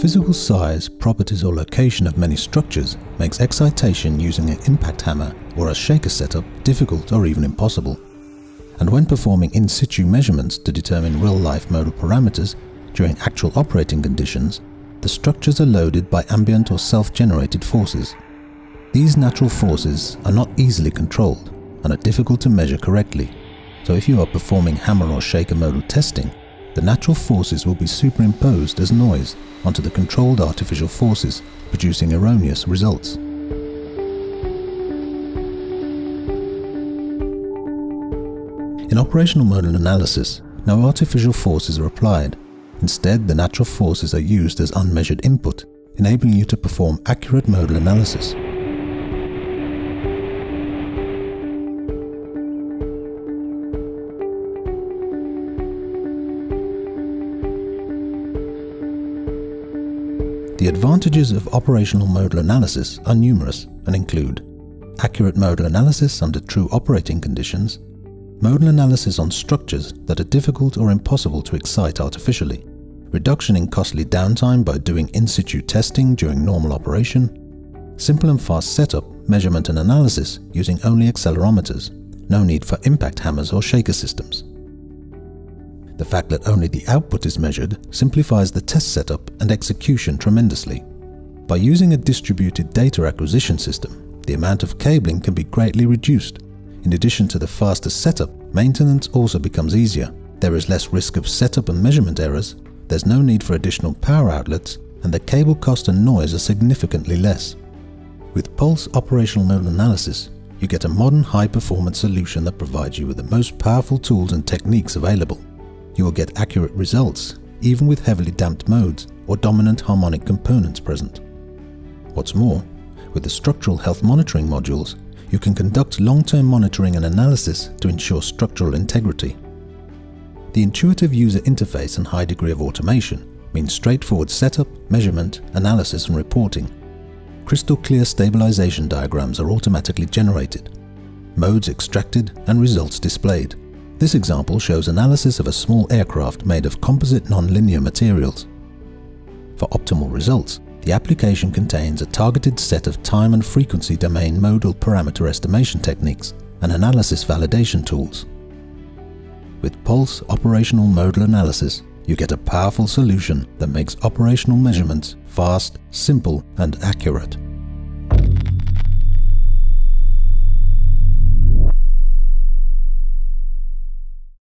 physical size, properties or location of many structures makes excitation using an impact hammer or a shaker setup difficult or even impossible. And when performing in situ measurements to determine real-life modal parameters during actual operating conditions, the structures are loaded by ambient or self-generated forces. These natural forces are not easily controlled and are difficult to measure correctly, so if you are performing hammer or shaker modal testing, the natural forces will be superimposed as noise onto the controlled artificial forces, producing erroneous results. In operational modal analysis, no artificial forces are applied. Instead, the natural forces are used as unmeasured input, enabling you to perform accurate modal analysis. The advantages of operational modal analysis are numerous and include accurate modal analysis under true operating conditions, modal analysis on structures that are difficult or impossible to excite artificially, reduction in costly downtime by doing in situ testing during normal operation, simple and fast setup, measurement and analysis using only accelerometers, no need for impact hammers or shaker systems. The fact that only the output is measured simplifies the test setup and execution tremendously. By using a distributed data acquisition system, the amount of cabling can be greatly reduced. In addition to the faster setup, maintenance also becomes easier. There is less risk of setup and measurement errors, there's no need for additional power outlets, and the cable cost and noise are significantly less. With pulse operational modal analysis, you get a modern high-performance solution that provides you with the most powerful tools and techniques available. You will get accurate results, even with heavily damped modes or dominant harmonic components present. What's more, with the structural health monitoring modules, you can conduct long-term monitoring and analysis to ensure structural integrity. The intuitive user interface and high degree of automation means straightforward setup, measurement, analysis and reporting. Crystal clear stabilization diagrams are automatically generated, modes extracted and results displayed. This example shows analysis of a small aircraft made of composite non-linear materials. For optimal results, the application contains a targeted set of time and frequency domain modal parameter estimation techniques and analysis validation tools. With Pulse Operational Modal Analysis, you get a powerful solution that makes operational measurements fast, simple, and accurate.